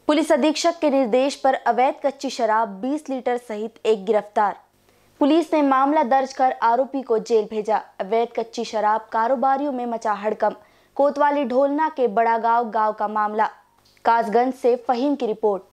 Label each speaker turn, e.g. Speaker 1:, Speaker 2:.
Speaker 1: Police अधीक्षक के निर्देश पर अवैध कच्ची शराब 20 लीटर सहित एक गिरफ्तार। पुलिस ने मामला दर्ज कर आरोपी को जेल भेजा। अवैध कच्ची शराब कारोबारियों में मचा हड़कंप। कोतवाली ढोलना के बड़ा गांव का मामला। कासगंज से फहीम की रिपोर्ट।